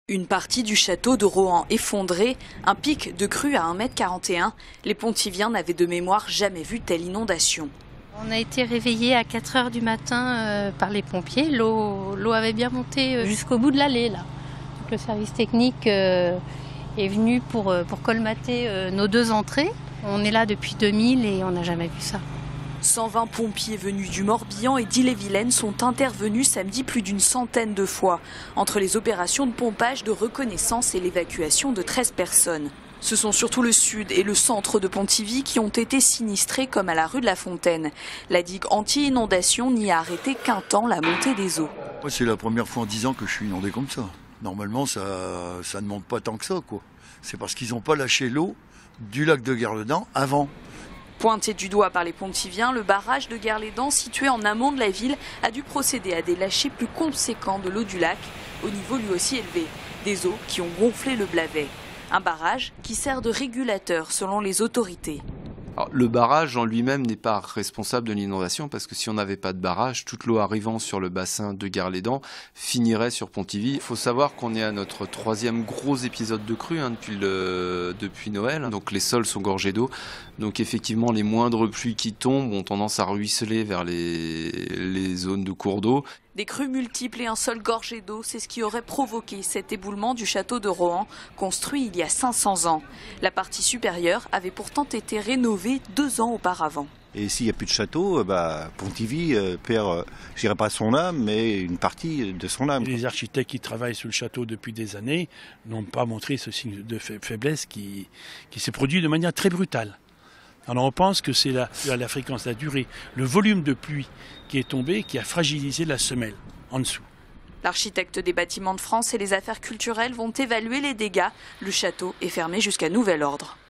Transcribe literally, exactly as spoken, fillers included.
Une partie du château de Rohan effondrée, un pic de crue à un mètre quarante et un. Les Pontiviens n'avaient de mémoire jamais vu telle inondation. On a été réveillés à quatre heures du matin euh, par les pompiers. L'eau, l'eau avait bien monté euh, jusqu'au bout de l'allée, là. Donc, le service technique euh, est venu pour, euh, pour colmater euh, nos deux entrées. On est là depuis deux mille et on n'a jamais vu ça. cent vingt pompiers venus du Morbihan et d'Ille-et-Vilaine sont intervenus samedi plus d'une centaine de fois, entre les opérations de pompage, de reconnaissance et l'évacuation de treize personnes. Ce sont surtout le sud et le centre de Pontivy qui ont été sinistrés comme à la rue de la Fontaine. La digue anti-inondation n'y a arrêté qu'un temps la montée des eaux. C'est la première fois en dix ans que je suis inondé comme ça. Normalement, ça, ça ne monte pas tant que ça, quoi. C'est parce qu'ils n'ont pas lâché l'eau du lac de Guerledan avant. Pointé du doigt par les Pontiviens, le barrage de Guerledan, situé en amont de la ville, a dû procéder à des lâchers plus conséquents de l'eau du lac, au niveau lui aussi élevé. Des eaux qui ont gonflé le Blavet. Un barrage qui sert de régulateur selon les autorités. Alors, le barrage en lui-même n'est pas responsable de l'inondation parce que si on n'avait pas de barrage, toute l'eau arrivant sur le bassin de Guerledan finirait sur Pontivy. Il faut savoir qu'on est à notre troisième gros épisode de crue hein, depuis, le, depuis Noël. Donc les sols sont gorgés d'eau. Donc effectivement, les moindres pluies qui tombent ont tendance à ruisseler vers les, les zones de cours d'eau. Des crues multiples et un sol gorgé d'eau, c'est ce qui aurait provoqué cet éboulement du château de Rohan, construit il y a cinq cents ans. La partie supérieure avait pourtant été rénovée deux ans auparavant. Et s'il n'y a plus de château, bah, Pontivy euh, perd, euh, je dirais pas son âme, mais une partie de son âme. Les architectes qui travaillent sur le château depuis des années n'ont pas montré ce signe de faiblesse qui, qui s'est produit de manière très brutale. Alors on pense que c'est la, la fréquence, la durée, le volume de pluie qui est tombé qui a fragilisé la semelle en dessous. L'architecte des bâtiments de France et les affaires culturelles vont évaluer les dégâts. Le château est fermé jusqu'à nouvel ordre.